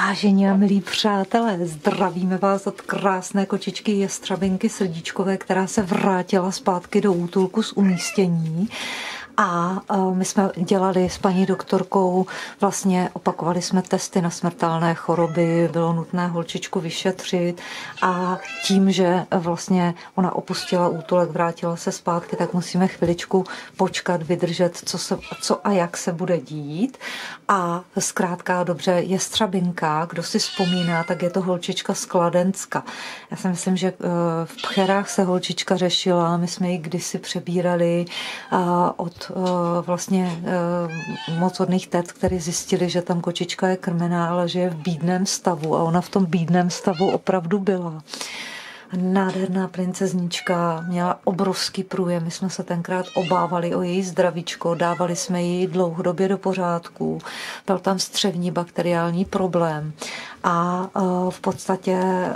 Vážení a milí přátelé, zdravíme vás od krásné kočičky Jestřabinky Srdíčkové, která se vrátila zpátky do útulku z umístění. A my jsme dělali s paní doktorkou, vlastně opakovali jsme testy na smrtelné choroby, bylo nutné holčičku vyšetřit a tím, že vlastně ona opustila útulek, vrátila se zpátky, tak musíme chviličku počkat, vydržet, co a jak se bude dít. A zkrátka dobře, Jestřabinka, kdo si vzpomíná, tak je to holčička z Kladenska. Já si myslím, že v Pcherách se holčička řešila, my jsme ji kdysi přebírali od vlastně mocodných tet, který zjistili, že tam kočička je krmená, ale že je v bídném stavu a ona v tom bídném stavu opravdu byla. Nádherná princeznička, měla obrovský průjem, my jsme se tenkrát obávali o její zdravíčko, dávali jsme ji dlouhodobě do pořádku, byl tam střevní bakteriální problém a v podstatě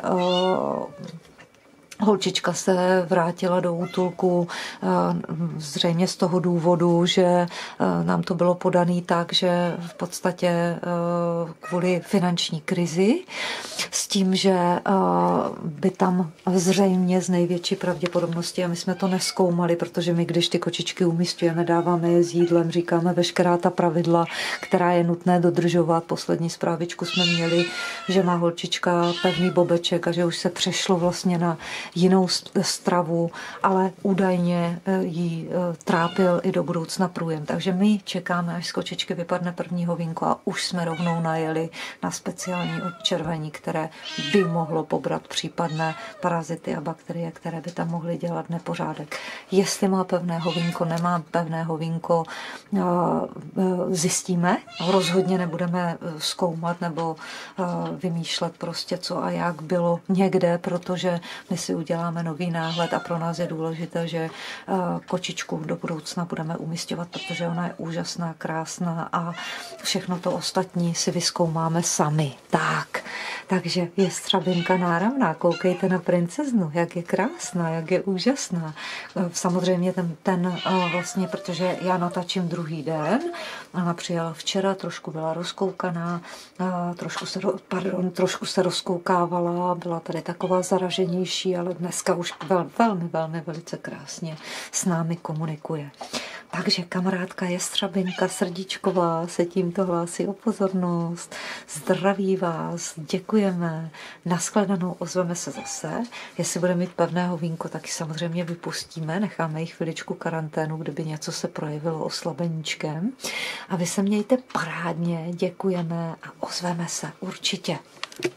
holčička se vrátila do útulku zřejmě z toho důvodu, že nám to bylo podané tak, že v podstatě kvůli finanční krizi, s tím, že by tam zřejmě z největší pravděpodobnosti, a my jsme to nezkoumali, protože my, když ty kočičky umísťujeme, dáváme je s jídlem, říkáme veškerá ta pravidla, která je nutné dodržovat. Poslední zprávičku jsme měli, že má holčička pevný bobeček a že už se přešlo vlastně na jinou stravu, ale údajně jí trápil i do budoucna průjem. Takže my čekáme, až z kočičky vypadne první hovínko a už jsme rovnou najeli na speciální odčervení, které by mohlo pobrat případné parazity a bakterie, které by tam mohly dělat nepořádek. Jestli má pevné hovínko, nemá pevné hovínko, zjistíme. Rozhodně nebudeme zkoumat nebo vymýšlet prostě co a jak bylo někde, protože my si uděláme nový náhled a pro nás je důležité, že kočičku do budoucna budeme umísťovat, protože ona je úžasná, krásná a všechno to ostatní si vyzkoumáme sami. Takže Jestřabinka náramná, koukejte na princeznu, jak je krásná, jak je úžasná. Samozřejmě ten vlastně, protože já natáčím druhý den, ona přijela včera, trošku byla rozkoukaná, trošku se rozkoukávala, byla tady taková zaraženější, ale dneska už velice krásně s námi komunikuje. Takže kamarádka Jestřabinka Srdíčková se tímto hlásí o pozornost. Zdraví vás, děkujeme. Nashledanou, ozveme se zase. Jestli bude mít pevné hovínko, tak ji samozřejmě vypustíme. Necháme ji chviličku karanténu, kdyby něco se projevilo oslabeníčkem. A vy se mějte parádně, děkujeme a ozveme se určitě.